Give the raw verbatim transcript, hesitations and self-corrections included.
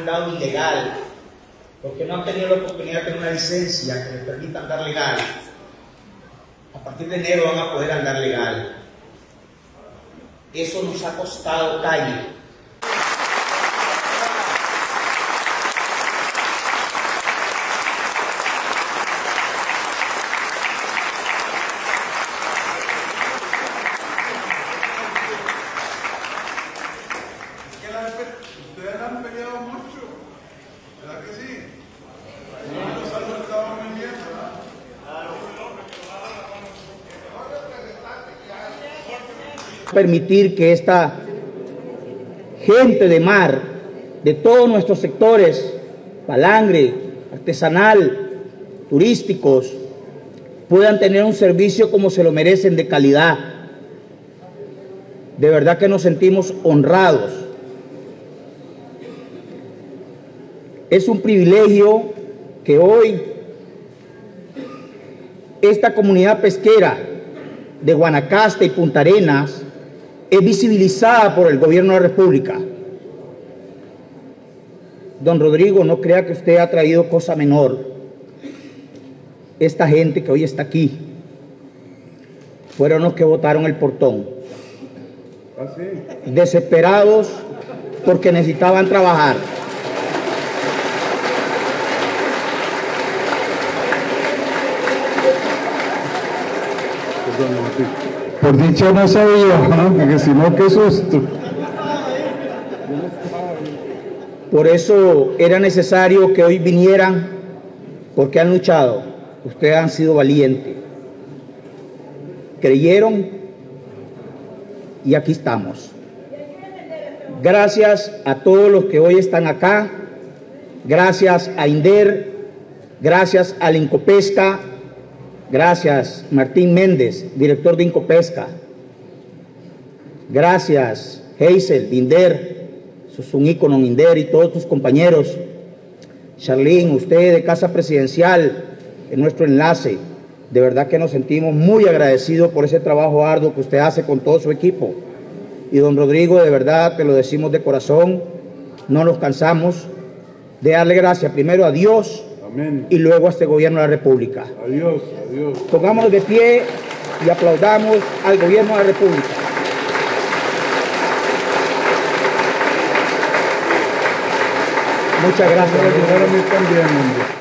andado ilegal, porque no han tenido la oportunidad de tener una licencia que les permita andar legal. A partir de enero van a poder andar legal. Eso nos ha costado calle. Ustedes han peleado mucho, ¿verdad que sí? No nos han soltado muy bien, ¿verdad? Permitir que esta gente de mar, de todos nuestros sectores, palangre, artesanal, turísticos, puedan tener un servicio como se lo merecen, de calidad. De verdad que nos sentimos honrados. Es un privilegio que hoy esta comunidad pesquera de Guanacaste y Punta Arenas es visibilizada por el gobierno de la República. Don Rodrigo, no crea que usted ha traído cosa menor. Esta gente que hoy está aquí fueron los que botaron el portón. ¿Ah, sí? Desesperados porque necesitaban trabajar. Por dicho no sabía, ¿no? Porque si no, qué susto. Por eso era necesario que hoy vinieran, porque han luchado. Ustedes han sido valientes. Creyeron y aquí estamos. Gracias a todos los que hoy están acá. Gracias a INDER. Gracias al Incopesca. Gracias, Martín Méndez, director de Incopesca. Gracias, Hazel, de INDER, sos un ícono en INDER, y todos tus compañeros. Charlene, usted de Casa Presidencial, en nuestro enlace. De verdad que nos sentimos muy agradecidos por ese trabajo arduo que usted hace con todo su equipo. Y don Rodrigo, de verdad, te lo decimos de corazón, no nos cansamos de darle gracias primero a Dios. Amén. Y luego a este gobierno de la República. Adiós, adiós. Pongámonos de pie y aplaudamos al gobierno de la República. Muchas gracias. Gracias a mí también, hombre.